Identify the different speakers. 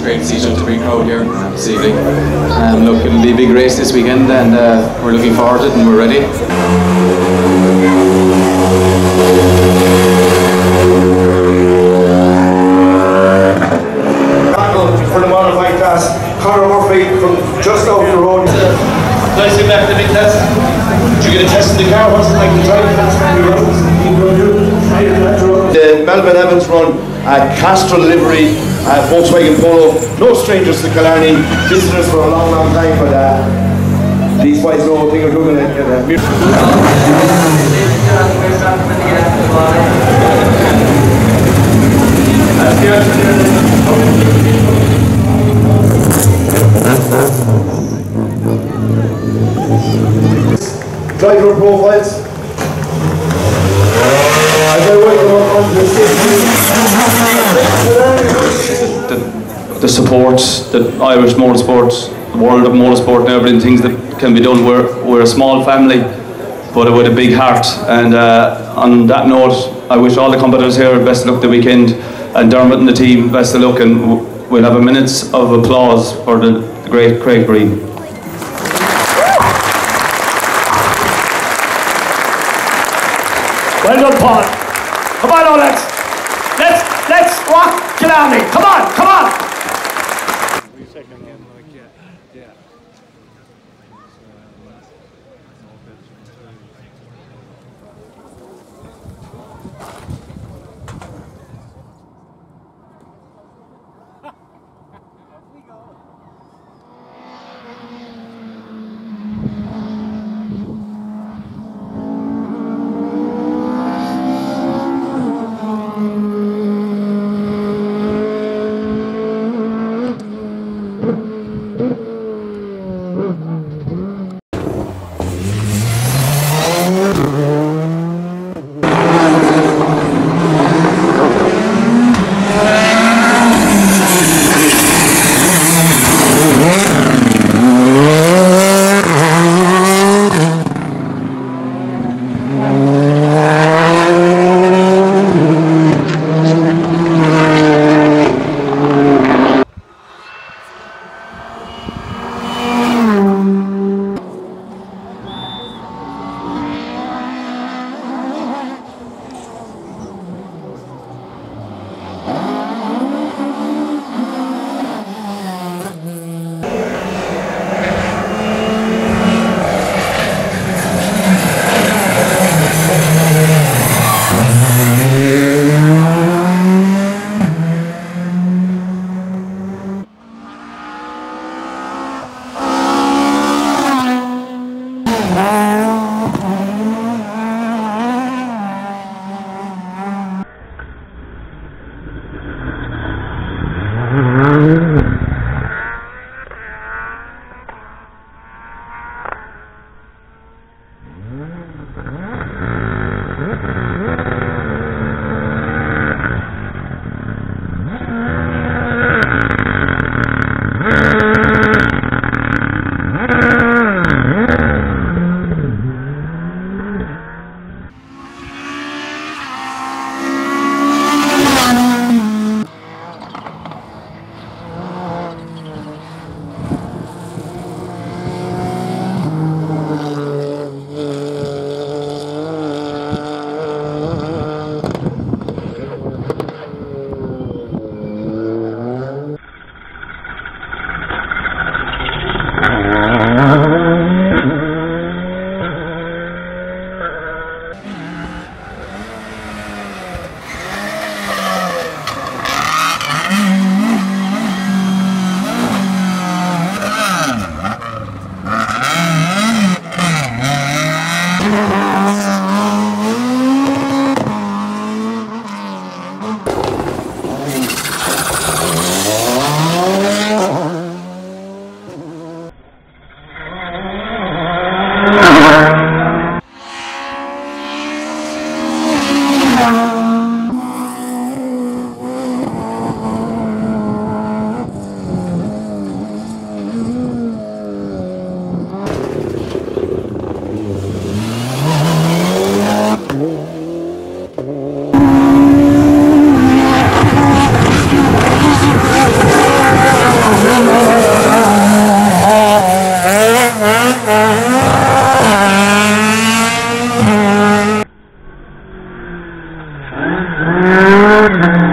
Speaker 1: great to see such a big crowd here this evening. Look, it'll be a big race this weekend, and we're looking forward to it, and we're ready.
Speaker 2: For the modified class, Conor Murphy from just over the road. Nice to be back in the big test. Did you get a test in the car? What's it like to drive? The Melvin Evans run, Castrol livery, Volkswagen Polo. No strangers to Killarney, visitors for a long, long time, but these boys know what they're doing. Driver profiles.
Speaker 3: The support, the Irish motorsport, the world of motorsport and everything, things that can be done. We're a small family, but with a big heart. And on that note, I wish all the competitors here best of luck the weekend, and Dermot and the team best of luck, and we'll have a minute of applause for the great Craig Breen.
Speaker 4: Well done, Paul. Come on, now, let's rock Killarney. Come on, come on.
Speaker 5: Thank you.